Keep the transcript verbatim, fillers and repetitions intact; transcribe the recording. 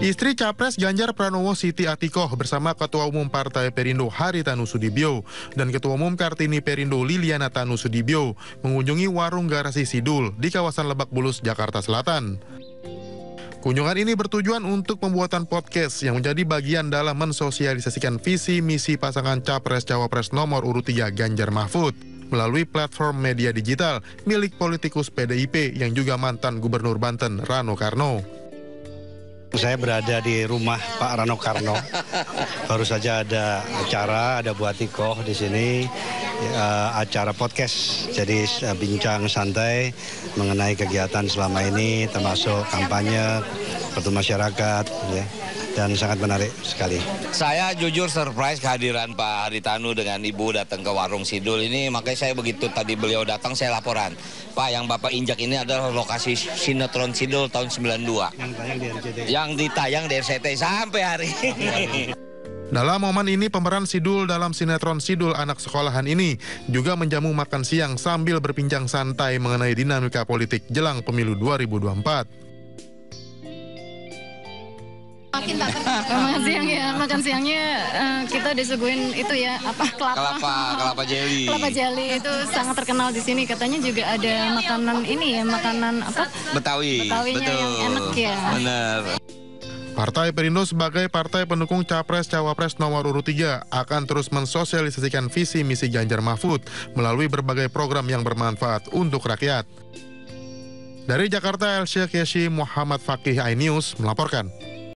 Istri Capres Ganjar Pranowo Siti Atikoh bersama Ketua Umum Partai Perindo Haritanu Sudibyo dan Ketua Umum Kartini Perindo Liliana Tanu Sudibyo mengunjungi warung garasi Sidul di kawasan Lebak Bulus, Jakarta Selatan. Kunjungan ini bertujuan untuk pembuatan podcast yang menjadi bagian dalam mensosialisasikan visi misi pasangan Capres-Cawapres nomor urut tiga Ganjar Mahfud melalui platform media digital milik politikus P D I P yang juga mantan Gubernur Banten Rano Karno. Saya berada di rumah Pak Rano Karno. Baru saja ada acara, ada Bu Atikoh di sini, uh, acara podcast. Jadi uh, bincang santai mengenai kegiatan selama ini, termasuk kampanye, pertemuan masyarakat, ya, dan sangat menarik sekali. Saya jujur surprise kehadiran Pak Haritanu dengan Ibu datang ke warung Sidul ini, makanya saya begitu tadi beliau datang saya laporan. Pak, yang Bapak injak ini adalah lokasi sinetron Sidul tahun sembilan puluh dua. Yang ditayang di R C T. Yang ditayang di R C T sampai hari ini. Dalam momen ini, pemeran Sidul dalam sinetron Sidul Anak Sekolahan ini juga menjamu makan siang sambil berbincang santai mengenai dinamika politik jelang pemilu dua ribu dua puluh empat. Makan siang ya, makan siangnya uh, kita disuguhin itu ya, apa kelapa. Kelapa, kelapa jelly. Kelapa jelly itu sangat terkenal di sini. Katanya juga ada makanan ini ya, makanan apa? Betawi. Betawinya Betul. yang enak ya. Benar. Partai Perindo sebagai partai pendukung Capres-Cawapres nomor urut tiga akan terus mensosialisasikan visi misi Ganjar Mahfud melalui berbagai program yang bermanfaat untuk rakyat. Dari Jakarta, Elsyah Keshi Muhammad Fakih iNews melaporkan.